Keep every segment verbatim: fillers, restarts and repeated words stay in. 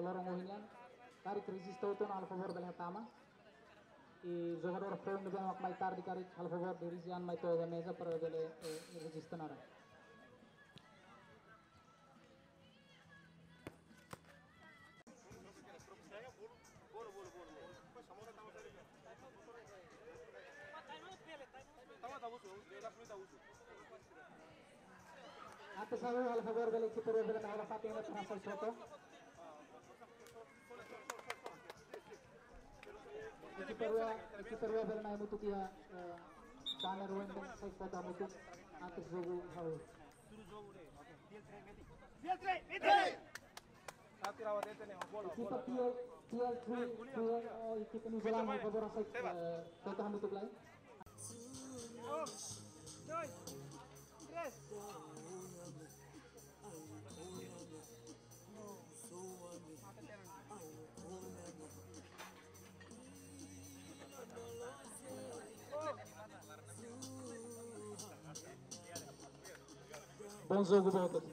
lorong uhingan. Tarik resisto itu al favor del Hatama. E jogador foi no bem mais tarde tarik al favor de Rizian mais toda a mesa para ele resistir nada. Atenção al favor del equipo de Belgrano Fatima Transal Soto. Equipo dua, equipo dua Belgrano mutu kia Tanner Wenden sai kota mutu antes jogo haul. Fiel tre, mete. Equipo Fiel Fiel three equipo New Zealand al favor sai kota mutu lain. Un, dos, tres. Bom jogo, volta.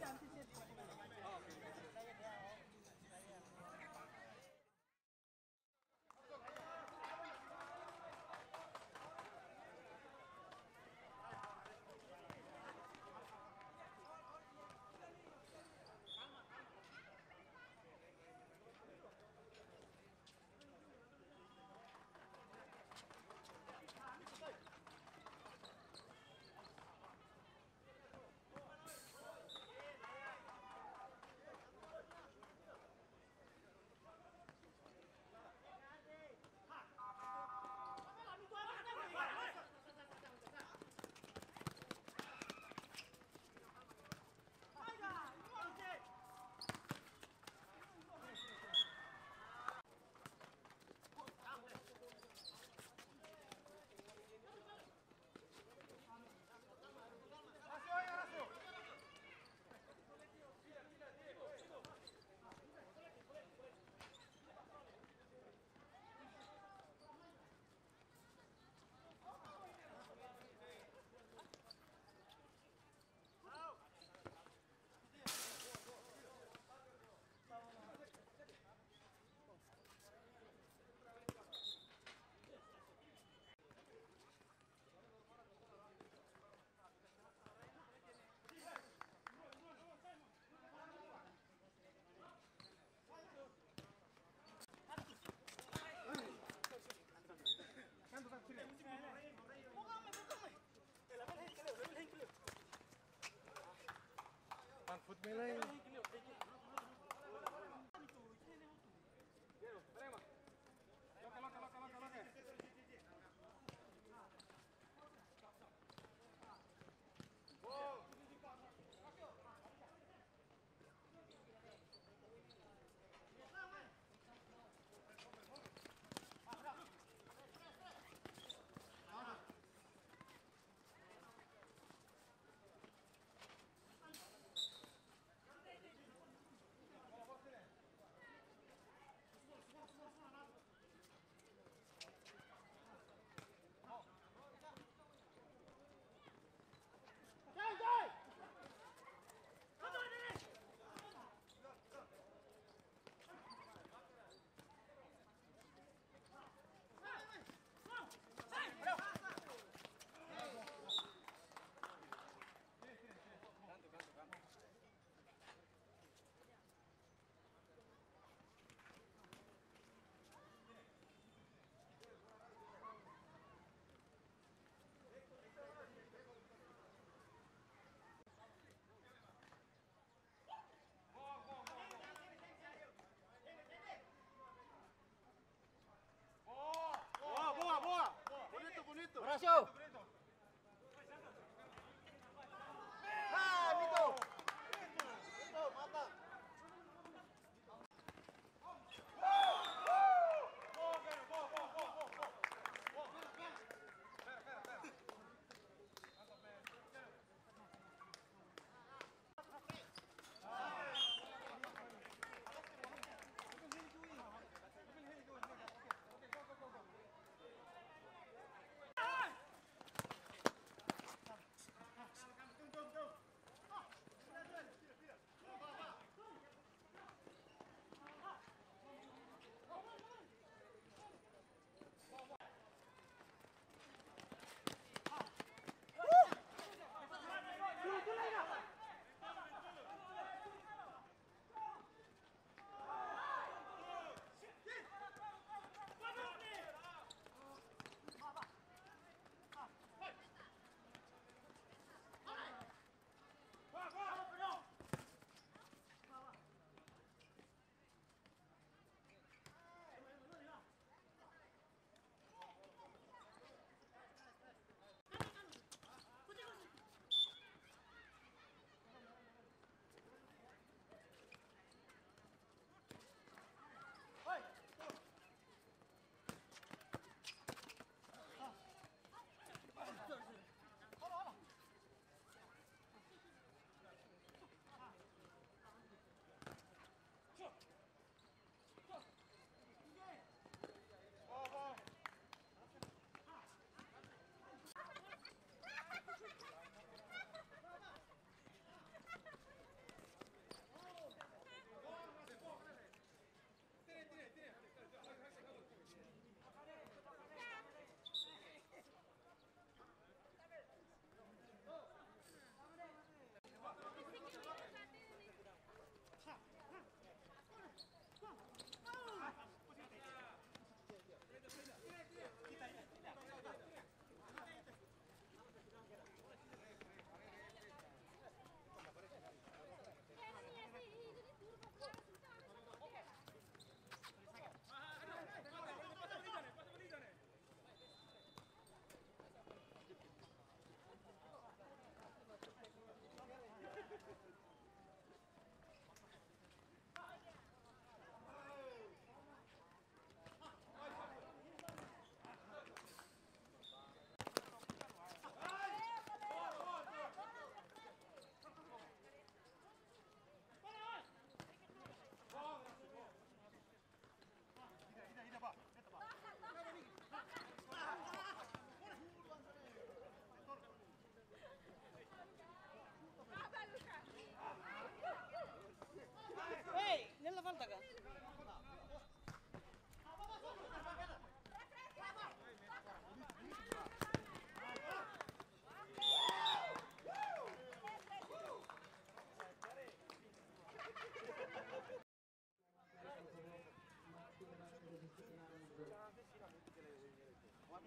Foot melee. Horacio. Ah, Mito. Mito, mata.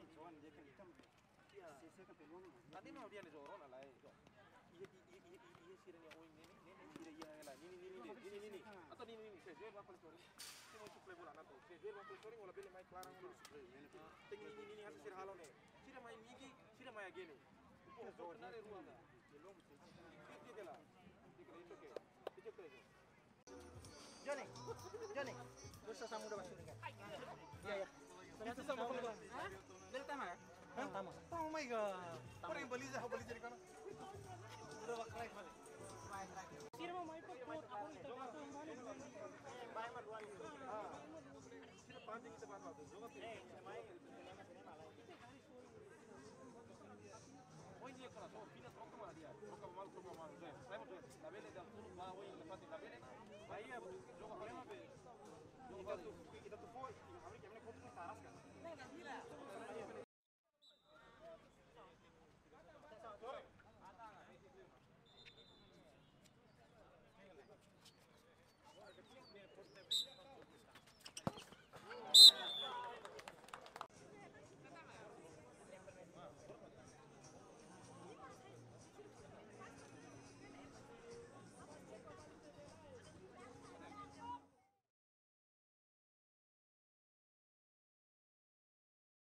Johan dia kan hitam. Iya. Saya kan peluang. Tadi mau dia nih Zoron alai. Iya iya iya iya sih dia oh ini ini ini sih dia lah. Ini ini ini ini ini. Atau ini ini saya jual bakal story. Saya mau suplai bola nato. Saya jual bakal story wala beli main kelarang dulu. Tinggi ini ini harus sir halo nih. Sira main migi, sira main gini. Oh, Zoron nare ruang dah. Belum sih. Itu dia lah. Itu itu ke. Itu ke. Johnny, Johnny, dosa sama udah masuk kan? Iya ya. Itu sama kalau. Hah? Dari tama ya? Hah? Tama. Oh my god. Orang yang beli saya beli jadi kana. Udah wak right balik. Sira mau main pot aku itu aku mana Sira panjang kita bantu. Zoga. Eh, main